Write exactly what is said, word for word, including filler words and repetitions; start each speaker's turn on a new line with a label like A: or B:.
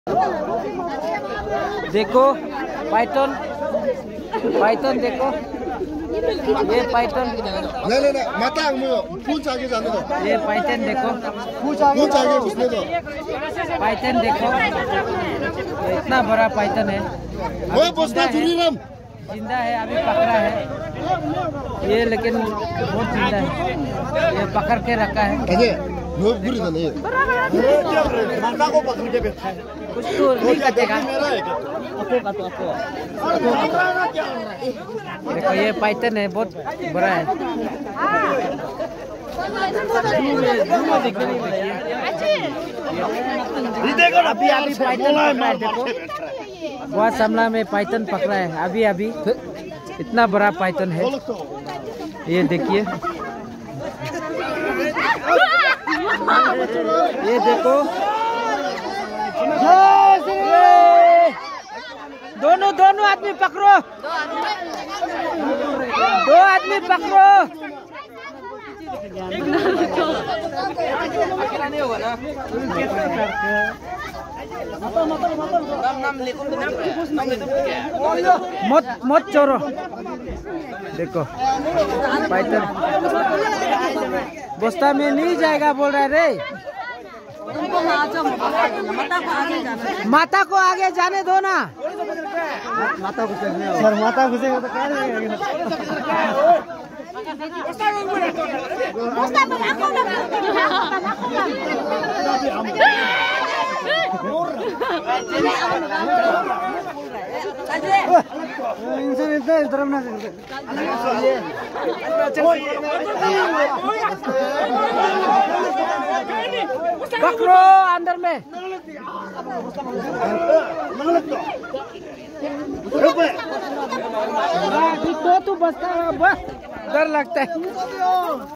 A: देखो Python, Python देखो, ये पाइथन।
B: नहीं नहीं नहीं, माता पूछ आगे जाने दो।
A: ये पाइथन देखो,
B: पूछ आगे घुसने दो।
A: पाइथन देखो, इतना बड़ा पाइथन है।
B: वो बस्ता चुरी रम
A: जिंदा है, अभी पकड़ा है ये, लेकिन बहुत जिंदा है। ये पकड़ के रखा है।
B: अजय लोग बुरी तो नहीं। माता को पकड़ के बैठा है।
A: कुछ तो नहीं कटेगा। देखो ये पाइथन है, बहुत बड़ा है। अभी अभी पाइथन पकड़ा है, देखो बोआसिमला में पाइथन पकड़ा है अभी अभी। इतना बड़ा पाइथन है, ये देखिए, ये देखो। दोनों दोनों आदमी पकड़ो, दो आदमी पकड़ो। नहीं होगा ना। मत मत चोरो। देखो पाइथन बस्ता में नहीं जाएगा बोल रहा है रे। माता को आगे जाने दो ना। माता को सर माता घुसेगा तो क्या पकड़ो अंदर में। तो तू बसता डर लगता है।